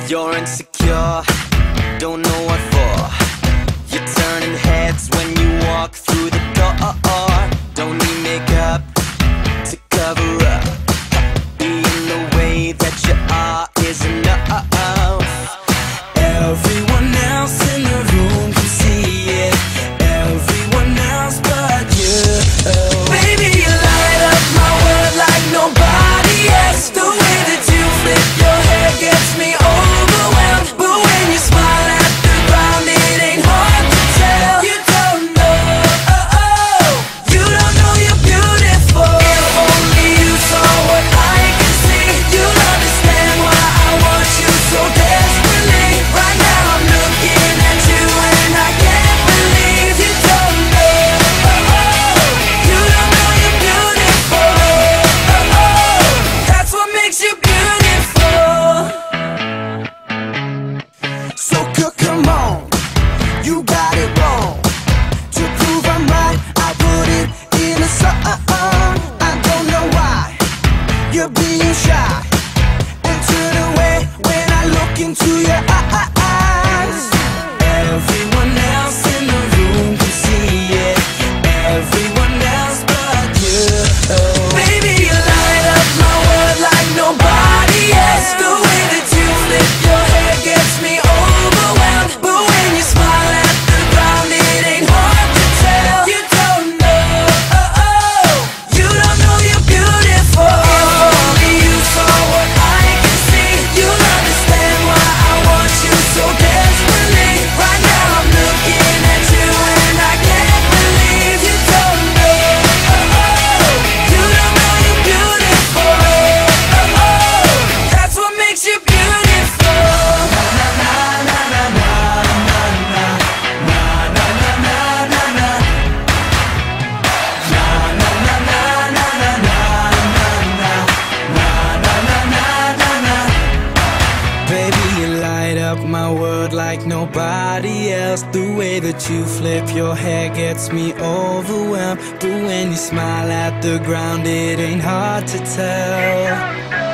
You're insecure, don't know what for. You're turning heads when you walk through the door. Don't need makeup to cover up. Being the way that you are is enough. Everyone else in the room can see it, everyone else but you. Baby, you light up my world like nobody else. The way that you flip your hair gets me overwhelmed. But when you smile at the ground, it ain't hard to tell. You don't know, you don't know you're beautiful. If only you saw what I can see, you'll understand why I want you so desperately. Right now I'm looking at you and I can't believe you don't know, you don't know you're beautiful. That's what makes you beautiful. So come on, you got it wrong. To prove I'm right, I put it in a song. I don't know why you're being shy and turn away when I look into your eyes. Everyone else in the room can see it, everyone else but you. Baby, you light up my world like nobody else. The way that you flip your hair gets me overwhelmed. But when you smile at the ground, it ain't hard to tell. You don't know, you don't know you're beautiful. If only you saw what I can see, you'll understand why I want you so desperately. Right now I'm looking at you and I can't believe you don't know, you don't know you're beautiful. That's what makes you beautiful. Baby, you light up my world like nobody else. The way that you flip your hair gets me overwhelmed. But when you smile at the ground, it ain't hard to tell.